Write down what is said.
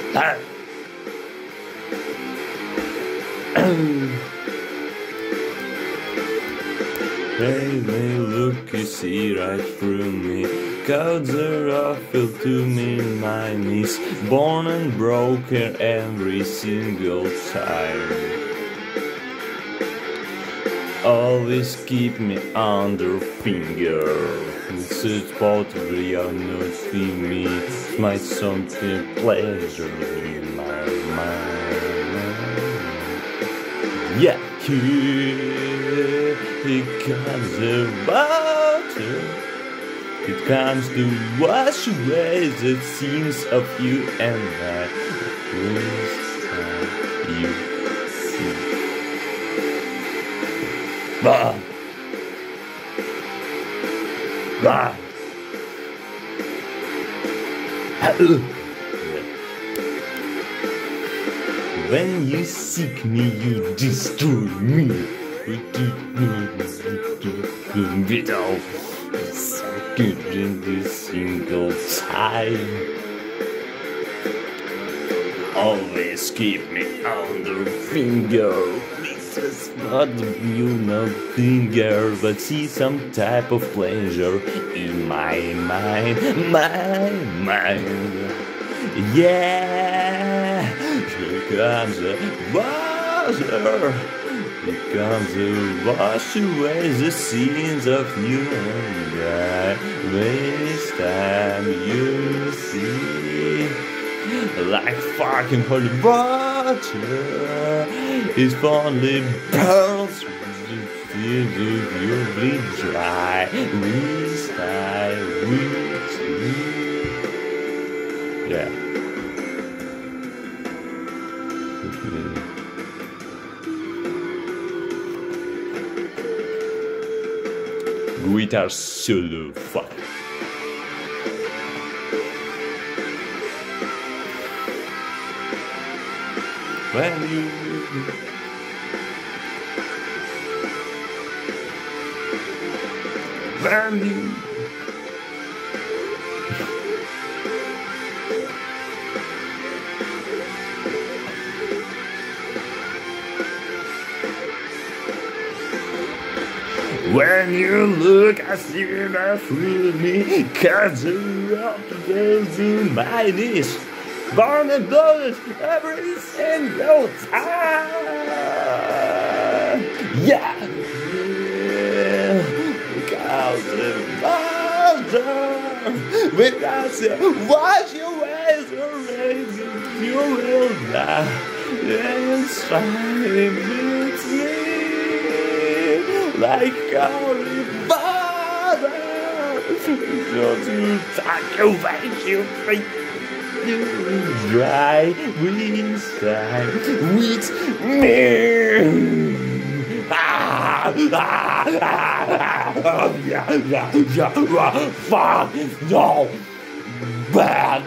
Ah. Hey, look, you see right through me. Codes are awful to me, my knees. Born and broken every single time. Always keep me under finger. It's a spot where you're not see me. It's my something pleasure in my mind. Yeah, here it comes the water. It comes to wash away the sins of you and I. This time you see. Bah! Bah! When you seek me, you destroy me. Without second in this single time. Always keep me under finger. It's not you no finger, but see some type of pleasure in my mind. Yeah, here comes the water. Here comes the wash away the sins of you and I. This time you see, like fucking holy water, it's only pearls. You'll be dry. This time we see. Yeah. Guitar solo, fuck. When you When you look, I see that through me, cause you're up to my knees. Born and blooded every single time. Yeah, because the water, because you wash your ways away, you will die inside me. Like holy father, don't you talk away, you think you dry inside with me. Fuck, no, bad.